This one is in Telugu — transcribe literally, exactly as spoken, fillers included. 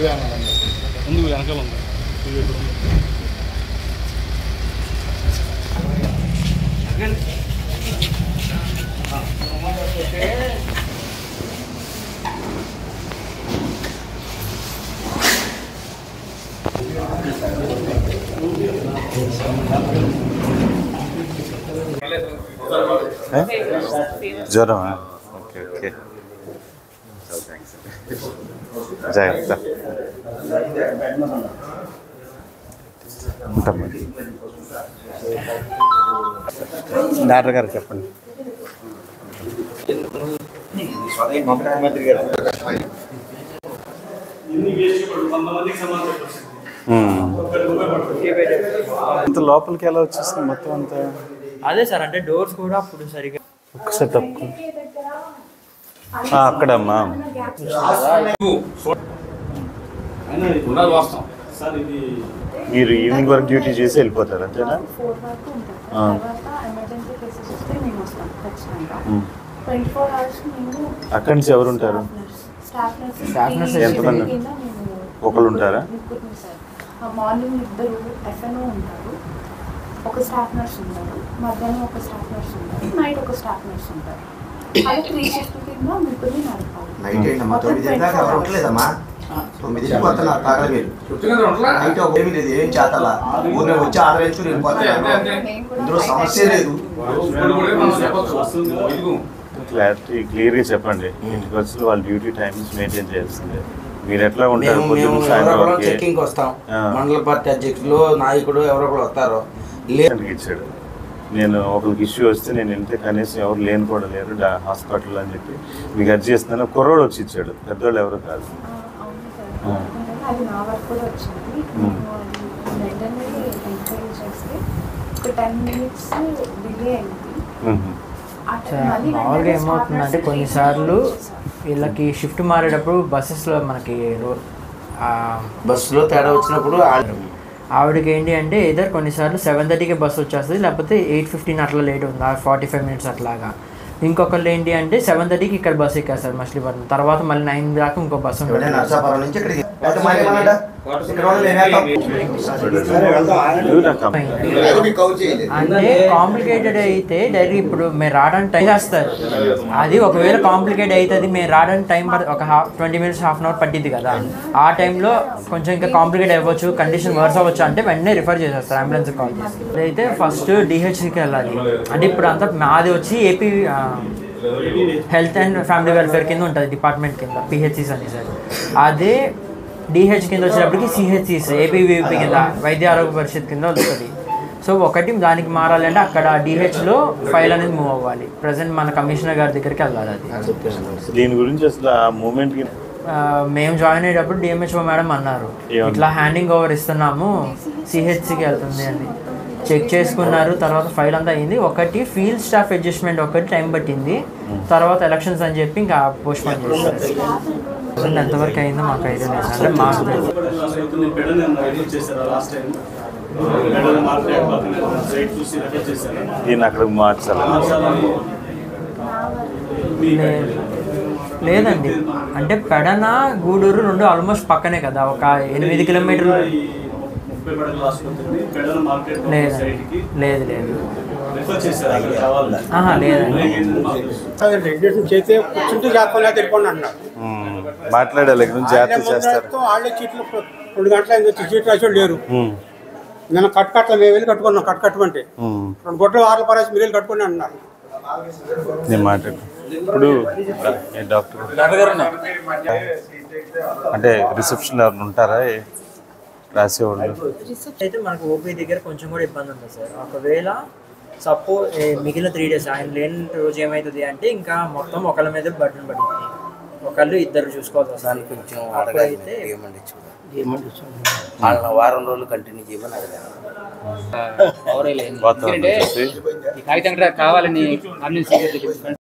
ముందు వెనకాల ఉంది. జ్వరమా? ఓకే ఓకే జాగ్రత్త ఉంటాం. డాక్టర్ గారు చెప్పండి. ఇంత లోపలికి ఎలా వచ్చేస్తుంది మొత్తం అంతా? అదే సార్, అంటే డోర్స్ కూడా అప్పుడు సరిగా ఒకసారి తప్పు అక్కడమ్మా. మీరు ఈవినింగ్ వరకు డ్యూటీ చేసి వెళ్ళిపోతారు అంతేనా? అక్కడి నుంచి ఎవరు ఉంటారు? ఎంతమంది? ఒకళ్ళు ఉంటారా? మార్నింగ్ ఇద్దరు ఎఫ్ఎన్ఓ ఉంటారు, ఒక స్టాఫ్ నర్స్ ఉంటారు, మధ్యాహ్నం ఒక స్టాఫ్ నర్స్ ఉంటారు, నైట్ ఒక స్టాఫ్ నర్స్ ఉంటారు. అలా త్రీ షిఫ్ట్ కింద ముగ్గురిని నడపాలి. నైట్ ఏంటమ్మా? తొమ్మిది దాకా ఎవరు ఉండలేదమ్మా. తొమ్మిది పోతున్నారు తాగల మీరు. నైట్ ఒక ఏమీ లేదు, ఏం చేతలా ఊరిని వచ్చి ఆర్డర్ వేసుకుని వెళ్ళిపోతున్నారు. ఇందులో సమస్య లేదు. క్లారిటీ క్లియర్గా చెప్పండి. ఇంటికి వచ్చి వాళ్ళ డ్యూటీ టైమ్స్ మెయింటైన్ చేయాల్సిందే. మీరు ఎట్లా ఉంటారు? చెక్కింగ్ వస్తాం, మండల పార్టీ అధ్యక్షులు నాయకుడు ఎవరో కూడా వస్తారు. ఇచ్చాడు. నేను ఒకరికి ఇష్యూ వస్తే నేను వెళ్తే కనీసం ఎవరు లేని కూడా లేరు హాస్పిటల్ అని చెప్పి మీకు అర్జీ చేస్తున్నాను. కుర్రోడు వచ్చి ఇచ్చాడు, పెద్దవాళ్ళు ఎవరు కాదు. మామూలుగా ఏమవుతుందంటే కొన్నిసార్లు వీళ్ళకి షిఫ్ట్ మారేటప్పుడు బస్సెస్లో మనకి బస్సులో తేడా వచ్చినప్పుడు ఆవిడకి ఏంటి అంటే ఇద్దరు కొన్నిసార్లు సెవెన్ థర్టీకి బస్సు వచ్చేస్తుంది, లేకపోతే ఎయిట్ ఫిఫ్టీన్ అట్లా లేట్ ఉంది, ఫార్టీ ఫైవ్ మినిట్స్ అట్లాగా. ఇంకొకళ్ళు ఏంటి అంటే సెవెన్ థర్టీకి ఇక్కడ బస్సు ఎక్కేస్తారు మచిలీపట్నం, తర్వాత మళ్ళీ నైన్ దాకా ఇంకో బస్సు ఉంటుంది. అంటే కాంప్లికేటెడ్ అయితే డైరెక్ట్ ఇప్పుడు మేము రావడానికి టైం చేస్తారు. అది ఒకవేళ కాంప్లికేట్ అవుతుంది, మేము రావడానికి టైం ఒక half twenty minutes half an hour పట్టింది కదా, ఆ టైంలో కొంచెం ఇంకా కాంప్లికేట్ అవ్వచ్చు, కండిషన్ వర్స్ అవ్వచ్చు అంటే వెంటనే రిఫర్ చేసేస్తారు, అంబులెన్స్ కాల్ చేస్తారు. అయితే ఫస్ట్ డిహెచ్సికి వెళ్ళాలి. అంటే ఇప్పుడు అంతా మాది వచ్చి AP health and family welfare కింద ఉంటుంది డిపార్ట్మెంట్ కింద, పిహెచ్సిస్ అని సార్. అదే డిహెచ్ కింద వచ్చేటప్పటికి సిహెచ్సిస్ ఏపీవీపీ కింద వైద్య ఆరోగ్య పరిషత్ కింద వస్తుంది. సో ఒకటి దానికి మారాలంటే అక్కడ డిహెచ్లో ఫైల్ అనేది మూవ్ అవ్వాలి. ప్రజెంట్ మన కమిషనర్ గారి దగ్గరికి వెళ్ళాలి. అది దీని గురించి అసలు ఆ మూమెంట్ మేము జాయిన్ అయ్యేటప్పుడు డిఎంహెచ్ఓ మేడం అన్నారు, ఇట్లా హ్యాండింగ్ ఓవర్ ఇస్తున్నాము, సిహెచ్సికి వెళ్తుంది అని. చెక్ చేసుకున్నారు, తర్వాత ఫైల్ అంతా అయింది. ఒకటి ఫీల్డ్ స్టాఫ్ అడ్జస్ట్మెంట్ ఒకటి టైం పట్టింది, తర్వాత ఎలక్షన్స్ అని చెప్పి ఇంకా పోస్ట్ పోన్ చేస్తారు. ఎంతవరకు అయిందో మాకు ఐడియా లేదు. అంటే మాకు అక్కడ మార్చాలి లేదండి. అంటే పెడన గూడూరు రెండు ఆల్మోస్ట్ పక్కనే కదా, ఒక ఎనిమిది కిలోమీటర్లు. లేదు లేదు లేదు మాట్లాడాలి జాగ్రత్త చేస్తారు. వాళ్ళే చీట్లు రెండు గంటల చీట్లు రాసి లేరు. నేను కట్ కట్ల మేము వెళ్ళి కట్టుకున్నాం, కట్ కట్టుకుంటే రెండు గొడ్లు ఆర్ల పరాసి మీరు వెళ్ళి కట్టుకుని అంటున్నారు. నేను మాట్లాడు ఇప్పుడు డాక్టర్ అంటే రిసెప్షన్ ఎవరు ఉంటారా రాసేవాళ్ళు? అయితే మనకు ఓపీ దగ్గర కొంచెం కూడా ఇబ్బంది ఉంటుంది సార్. ఒకవేళ సపోజ్ మిగిలిన త్రీ డేస్ ఆయన లేని రోజు ఏమవుతుంది అంటే ఇంకా మొత్తం ఒకళ్ళ మీద బట్టలు పడుతుంది, ఒకళ్ళు ఇద్దరు చూసుకోవాల్సి వస్తుంది. కొంచెం అయితే వారం రోజులు కంటిన్యూ చేయమని కావాలని